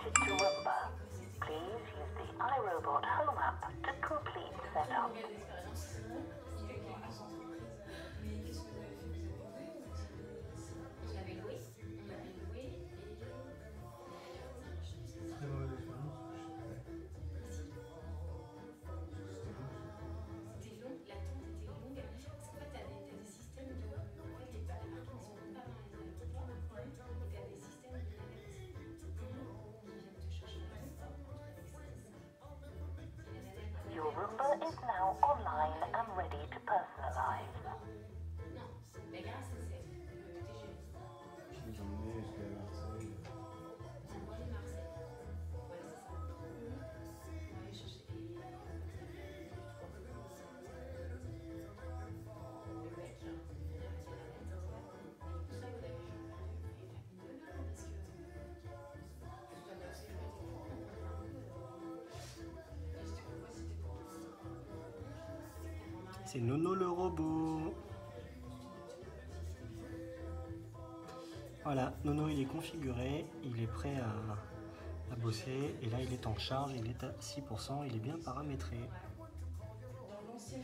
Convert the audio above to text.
connected to Roomba. Please use the iRobot Home app to complete setup. Your Roomba is now online and ready to personalize. C'est Nono le robot. Voilà, Nono il est configuré, il est prêt à bosser et là il est en charge, il est à 6%, il est bien paramétré.